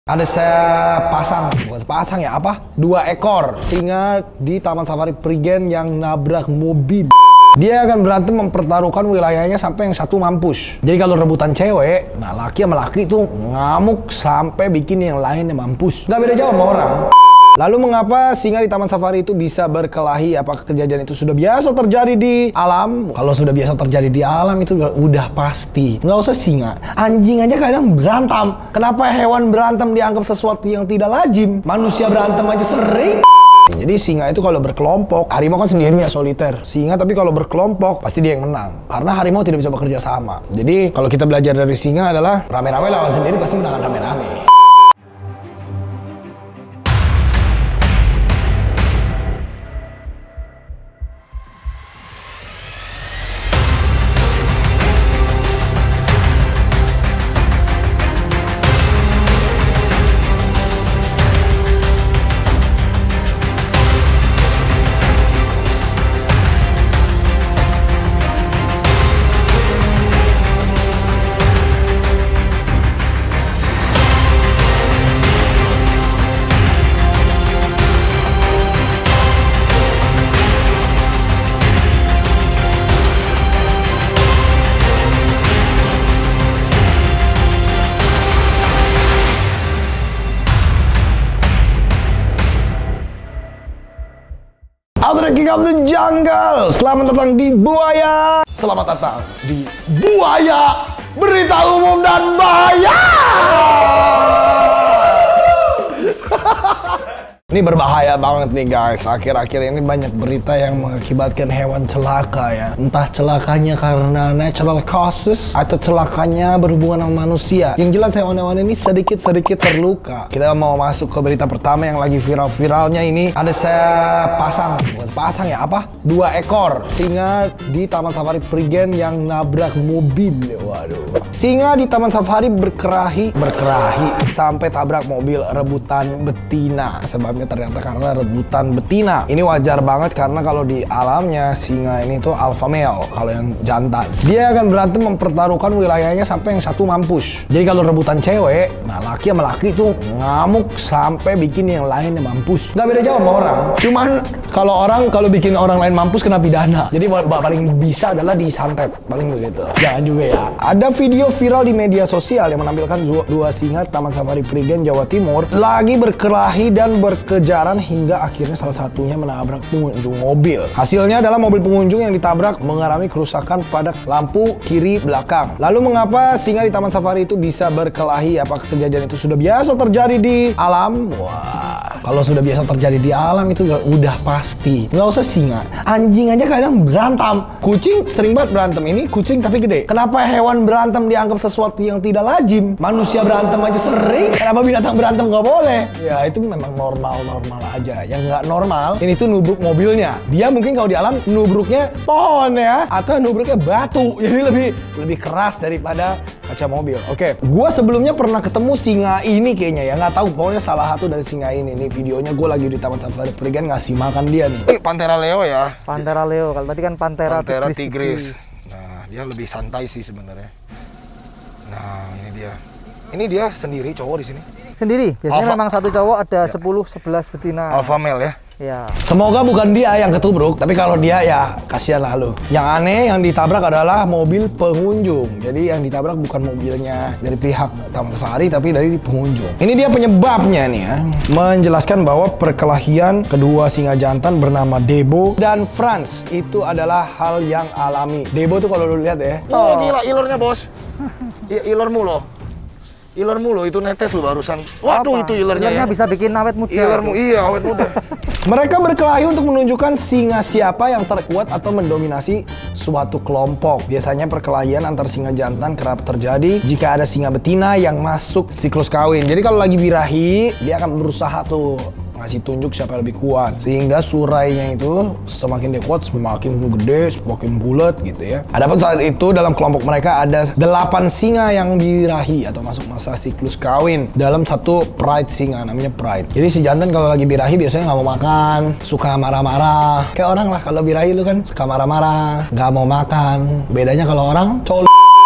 Ada sepasang ya apa? 2 ekor singa di Taman Safari Prigen yang nabrak mobil. Dia akan berantem mempertaruhkan wilayahnya sampai yang satu mampus. Jadi kalau rebutan cewek, nah laki sama laki itu ngamuk sampai bikin yang lainnya mampus. Gak beda jauh sama orang. Lalu mengapa singa di Taman Safari itu bisa berkelahi? Apakah kejadian itu sudah biasa terjadi di alam? Kalau sudah biasa terjadi di alam itu udah pasti. Nggak usah singa, anjing aja kadang berantem. Kenapa hewan berantem dianggap sesuatu yang tidak lazim? Manusia berantem aja sering. Jadi singa itu kalau berkelompok, harimau kan sendiri ya soliter. Singa tapi kalau berkelompok pasti dia yang menang. Karena harimau tidak bisa bekerja sama. Jadi kalau kita belajar dari singa adalah rame-rame lawan sendiri pasti menang rame-rame. Outer King of the Jungle. Selamat datang di Buaya. Selamat datang di Buaya, berita umum dan bahaya. Ini berbahaya banget nih guys. Akhir-akhir ini banyak berita yang mengakibatkan hewan celaka ya. Entah celakanya karena natural causes atau celakanya berhubungan sama manusia. Yang jelas hewan-hewan ini sedikit-sedikit terluka. Kita mau masuk ke berita pertama yang lagi viral-viralnya ini. Ada sepasang ya apa? 2 ekor singa di Taman Safari Prigen yang nabrak mobil. Waduh. Singa di Taman Safari berkelahi sampai tabrak mobil rebutan betina. Sebabnya ternyata karena rebutan betina. Ini wajar banget karena kalau di alamnya singa ini tuh alpha male, kalau yang jantan. Dia akan berantem mempertaruhkan wilayahnya sampai yang satu mampus. Jadi kalau rebutan cewek, nah laki sama laki itu ngamuk sampai bikin yang lainnya mampus. Gak beda jauh sama orang. Cuman kalau bikin orang lain mampus kena pidana. Jadi paling bisa adalah disantet, paling begitu. Jangan juga ya. Ada video viral di media sosial yang menampilkan 2 singa Taman Safari Prigen Jawa Timur lagi berkelahi dan kejaran hingga akhirnya salah satunya menabrak pengunjung mobil. Hasilnya adalah mobil pengunjung yang ditabrak mengalami kerusakan pada lampu kiri belakang. Lalu mengapa singa di Taman Safari itu bisa berkelahi? Apakah kejadian itu sudah biasa terjadi di alam? Wah, kalau sudah biasa terjadi di alam itu udah pasti. Nggak usah singa, anjing aja kadang berantem. Kucing sering banget berantem. Ini kucing tapi gede. Kenapa hewan berantem dianggap sesuatu yang tidak lazim? Manusia berantem aja sering. Kenapa binatang berantem nggak boleh? Ya itu memang normal aja. Yang nggak normal ini tuh nubruk mobilnya. Dia mungkin kalau di alam nubruknya pohon ya, atau nubruknya batu. Jadi lebih keras daripada kaca mobil. Oke, gua sebelumnya pernah ketemu singa ini kayaknya ya, nggak tahu, pokoknya salah satu dari singa ini. Nih videonya gue lagi di Taman Safari Prigen ngasih makan dia nih. Ini Panthera leo ya. Panthera leo. Kalau tadi kan Panthera tigris. Nah, dia lebih santai sih sebenarnya. Nah, ini dia. Ini dia sendiri cowok di sini. Sendiri. Biasanya memang satu cowok ada 10-11 betina. Alpha male ya. Ya. Semoga bukan dia yang ketubruk, tapi kalau dia ya kasihan lah lu. Yang aneh yang ditabrak adalah mobil pengunjung. Jadi yang ditabrak bukan mobilnya dari pihak Taman Safari tapi dari pengunjung. Ini dia penyebabnya nih ya. Menjelaskan bahwa perkelahian kedua singa jantan bernama Debo dan Franz itu adalah hal yang alami. Debo tuh kalau lu lihat ya. Oh, gila ilernya, Bos. Ilermu loh. Ilermu loh, itu netes loh barusan. Waduh, itu ilernya ya. Bisa bikin awet muda. Ilermu, iya awet muda. Mereka berkelahi untuk menunjukkan singa siapa yang terkuat atau mendominasi suatu kelompok. Biasanya perkelahian antar singa jantan kerap terjadi jika ada singa betina yang masuk siklus kawin. Jadi kalau lagi birahi, dia akan berusaha tuh ngasih tunjuk siapa yang lebih kuat, sehingga surainya itu semakin dia kuat semakin gede, semakin bulat gitu ya. Adapun saat itu dalam kelompok mereka ada 8 singa yang birahi atau masuk masa siklus kawin dalam satu pride singa, namanya pride. Jadi si jantan kalau lagi birahi biasanya nggak mau makan, suka marah-marah. Kayak orang lah kalau birahi lu kan suka marah-marah, nggak mau makan. Bedanya kalau orang cowok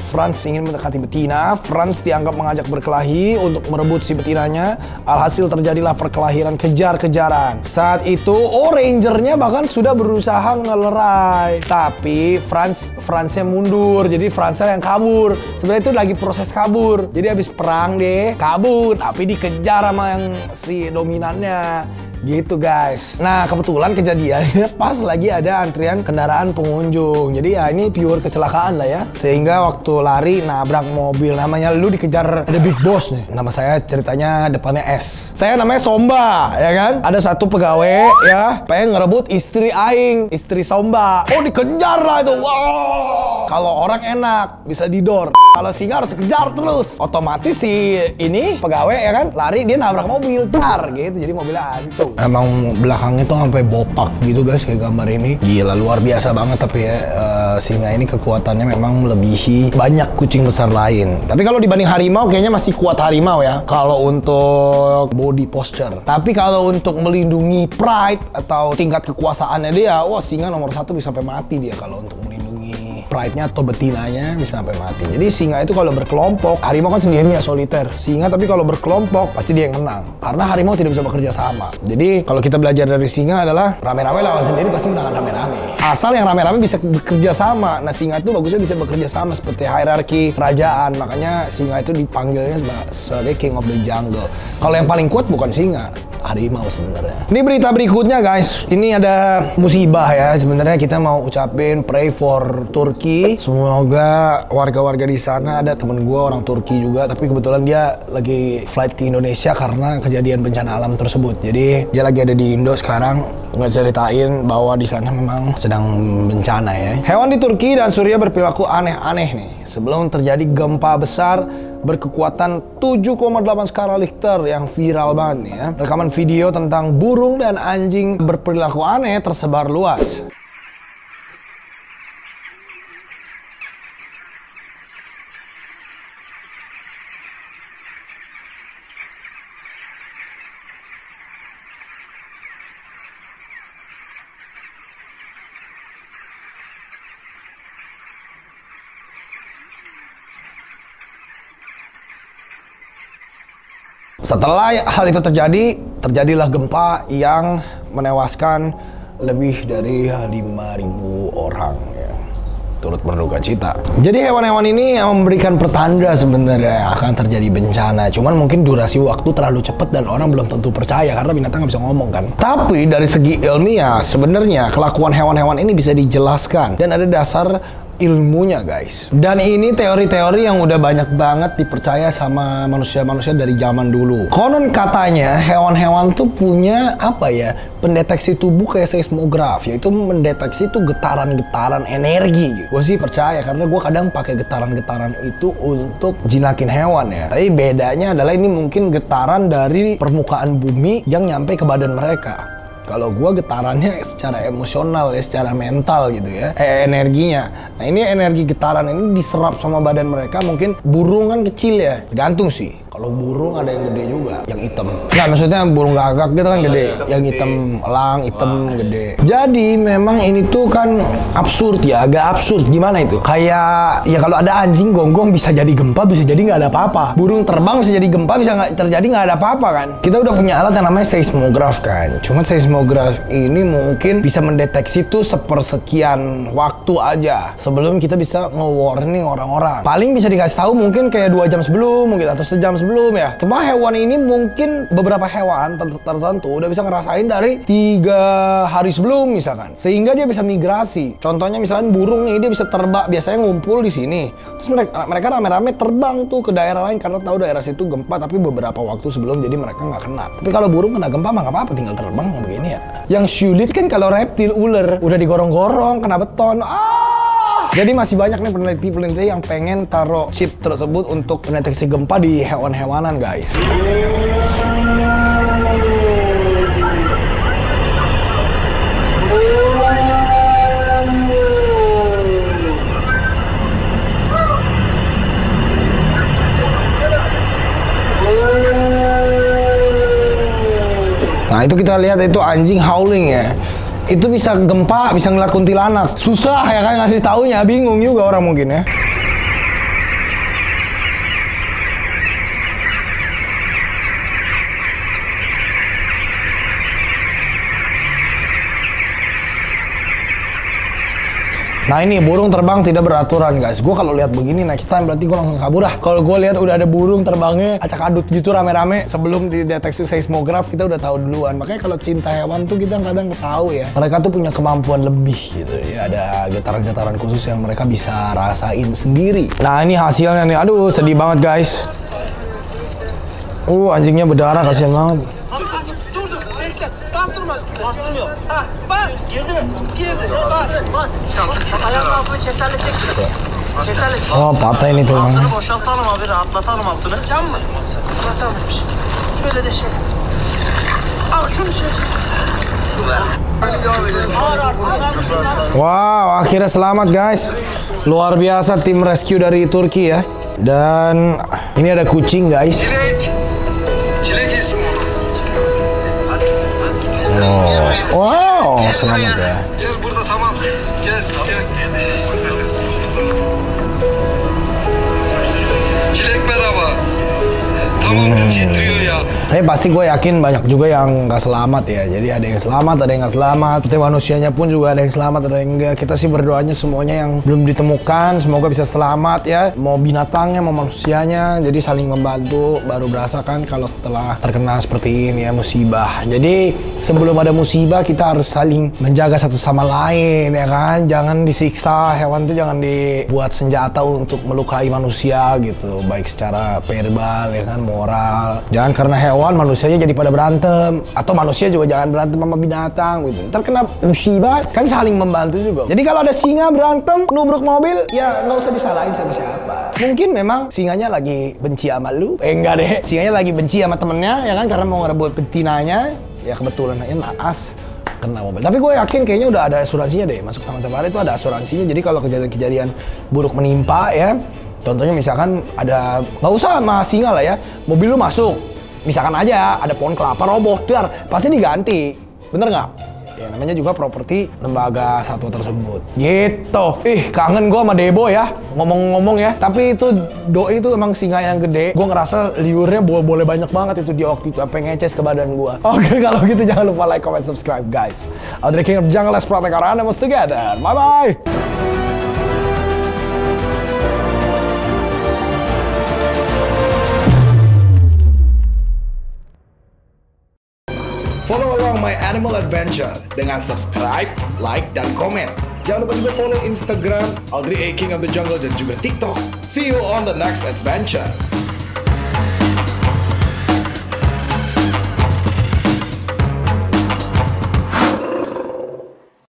Franz ingin mendekati betina. Franz dianggap mengajak berkelahi untuk merebut si betinanya. Alhasil terjadilah perkelahian kejar-kejaran. Saat itu, Rangernya bahkan sudah berusaha ngelerai. Tapi Franznya mundur. Jadi Franznya yang kabur. Sebenarnya itu lagi proses kabur. Jadi habis perang deh, kabur. Tapi dikejar sama yang si dominannya. Gitu guys. Nah kebetulan kejadiannya pas lagi ada antrian kendaraan pengunjung. Jadi ya ini pure kecelakaan lah ya. Sehingga waktu lari nabrak mobil. Namanya lu dikejar ada Big Boss nih. Nama saya ceritanya depannya S. Saya namanya Somba ya kan. Ada satu pegawai ya pengen ngerebut istri aing, istri Somba. Oh dikejar lah itu. Wow. Kalau orang enak bisa didor. Kalau singa harus dikejar terus. Otomatis si ini pegawai ya kan lari dia nabrak mobil. Tar gitu. Jadi mobilnya hancur. Emang belakangnya tuh sampai bopak gitu guys kayak gambar ini. Gila luar biasa banget tapi ya singa ini kekuatannya memang melebihi banyak kucing besar lain. Tapi kalau dibanding harimau kayaknya masih kuat harimau ya. Kalau untuk body posture. Tapi kalau untuk melindungi pride atau tingkat kekuasaannya dia, wah singa nomor 1 bisa sampai mati dia kalau untuk melindungi pride-nya atau betinanya bisa sampai mati. Jadi singa itu kalau berkelompok, harimau kan sendiri ya soliter. Singa tapi kalau berkelompok pasti dia yang menang. Karena harimau tidak bisa bekerja sama. Jadi kalau kita belajar dari singa adalah rame-rame lawan sendiri pasti menang rame-rame. Asal yang rame-rame bisa bekerja sama. Nah singa itu bagusnya bisa bekerja sama seperti hierarki kerajaan. Makanya singa itu dipanggilnya sebagai king of the jungle. Kalau yang paling kuat bukan singa, harimau sebenarnya. Ini berita berikutnya guys. Ini ada musibah ya. Sebenarnya kita mau ucapin pray for Turki. Semoga warga-warga di sana, ada temen gue orang Turki juga, tapi kebetulan dia lagi flight ke Indonesia karena kejadian bencana alam tersebut. Jadi dia lagi ada di Indo sekarang, ngeceritain bahwa di sana memang sedang bencana ya. Hewan di Turki dan Suriah berperilaku aneh-aneh nih. Sebelum terjadi gempa besar berkekuatan 7,8 skala Richter yang viral banget nih ya. Rekaman video tentang burung dan anjing berperilaku aneh tersebar luas. Setelah hal itu terjadilah gempa yang menewaskan lebih dari 5.000 orang ya, turut berduka cita. Jadi hewan-hewan ini yang memberikan pertanda sebenarnya akan terjadi bencana. Cuman mungkin durasi waktu terlalu cepat dan orang belum tentu percaya karena binatang nggak bisa ngomong kan. Tapi dari segi ilmiah sebenarnya kelakuan hewan-hewan ini bisa dijelaskan dan ada dasar ilmunya guys. Dan ini teori-teori yang udah banyak banget dipercaya sama manusia-manusia dari zaman dulu. Konon katanya hewan-hewan tuh punya apa ya, pendeteksi tubuh kayak seismograf, yaitu mendeteksi tuh getaran-getaran energi gitu. Gue sih percaya karena gue kadang pakai getaran-getaran itu untuk jinakin hewan ya. Tapi bedanya adalah ini mungkin getaran dari permukaan bumi yang nyampe ke badan mereka. Kalau gue getarannya secara emosional ya, secara mental gitu ya, energinya. Nah ini energi getaran ini diserap sama badan mereka. Mungkin burung kan kecil ya, tergantung sih. Kalau burung ada yang gede juga, yang hitam. Nggak, maksudnya burung gagak gitu kan gede. Yang hitam, elang, hitam, gede. Jadi memang ini tuh kan absurd ya, agak absurd. Gimana itu? Kayak, ya kalau ada anjing gonggong bisa jadi gempa, bisa jadi nggak ada apa-apa. Burung terbang bisa jadi gempa, bisa nggak terjadi nggak ada apa-apa kan. Kita udah punya alat yang namanya seismograf kan. Cuman seismograf ini mungkin bisa mendeteksi tuh sepersekian waktu aja sebelum kita bisa nge-warning orang-orang. Paling bisa dikasih tahu mungkin kayak 2 jam sebelum, mungkin atau sejam sebelum ya. Cuma hewan ini mungkin beberapa hewan tertentu udah bisa ngerasain dari 3 hari sebelum misalkan, sehingga dia bisa migrasi. Contohnya misalkan burung nih, dia bisa terbang, biasanya ngumpul di sini, terus mereka rame-rame terbang tuh ke daerah lain karena tahu daerah situ gempa, tapi beberapa waktu sebelum, jadi mereka nggak kena. Tapi kalau burung kena gempa mah nggak apa-apa, tinggal terbang begini ya. Yang sulit kan kalau reptil, ular udah digorong-gorong kena beton. Jadi masih banyak nih peneliti-peneliti yang pengen taruh chip tersebut untuk mendeteksi gempa di hewan-hewanan guys. Nah itu kita lihat itu anjing howling ya. Itu bisa gempa, bisa ngeliat kuntilanak. Susah ya kan ngasih taunya, bingung juga orang mungkin ya. Nah ini burung terbang tidak beraturan guys. Gue kalau lihat begini next time berarti gue langsung kabur ah. Kalau gue lihat udah ada burung terbangnya acak adut gitu rame-rame sebelum dideteksi seismograf kita udah tahu duluan. Makanya kalau cinta hewan tuh kita kadang tahu ya. Mereka tuh punya kemampuan lebih gitu ya. Ada getaran-getaran khusus yang mereka bisa rasain sendiri. Nah ini hasilnya nih. Aduh sedih banget guys. Anjingnya berdarah kasihan banget. Bastırmıyor. Ha, bas. Girdi mi? Girdi. Bas. Bas. Ayağın altını keserle çek. Keserle çek. Patah ini tulangnya. Altını boşaltalım abi, rahatlatalım altını. Can mı? Nasıl almış? Şöyle de şey. Al şunu şey. Şu ver. Wow, akhirnya selamat guys. Luar biasa tim rescue dari Turki ya. Dan ini ada kucing guys. Çilek ismi. Wow, selamat ya. Gel burada tamam. Gel. Çilek merhaba. Tamam titriyor ya. Tapi pasti gue yakin banyak juga yang nggak selamat ya. Jadi ada yang selamat, ada yang nggak selamat. Tapi manusianya pun juga ada yang selamat, ada yang enggak. Kita sih berdoanya semuanya yang belum ditemukan semoga bisa selamat ya. Mau binatangnya, mau manusianya. Jadi saling membantu. Baru berasa kan kalau setelah terkena seperti ini ya musibah. Jadi sebelum ada musibah kita harus saling menjaga satu sama lain ya kan. Jangan disiksa hewan tuh, jangan dibuat senjata untuk melukai manusia gitu. Baik secara verbal ya kan, moral. Jangan karena hewan manusianya jadi pada berantem, atau manusia juga jangan berantem sama binatang gitu. Terkena musibah kan saling membantu juga. Jadi kalau ada singa berantem nubruk mobil ya nggak usah disalahin sama siapa. Mungkin memang singanya lagi benci sama lu. Enggak deh, singanya lagi benci sama temennya ya kan karena mau ngerebut betinanya. Ya kebetulan aja naas kena mobil. Tapi gue yakin kayaknya udah ada asuransinya deh. Masuk Taman Safari itu ada asuransinya. Jadi kalau kejadian-kejadian buruk menimpa ya, contohnya misalkan ada, nggak usah sama singa lah ya, mobil lu masuk, misalkan aja ada pohon kelapa roboh, dar, pasti diganti, bener nggak? Ya namanya juga properti lembaga satwa tersebut. Gitu. Kangen gue sama Debo ya, ngomong-ngomong ya. Tapi itu doi itu emang singa yang gede. Gue ngerasa liurnya boleh banyak banget itu di waktu itu, sampai ngeces ke badan gue. Oke, kalau gitu jangan lupa like, comment, subscribe guys. Audrey King of Jungle, let's protect our animals together. Bye-bye. Follow along my animal adventure dengan subscribe, like, dan komen. Jangan lupa juga follow Instagram Audrey A King of the Jungle dan juga TikTok. See you on the next adventure.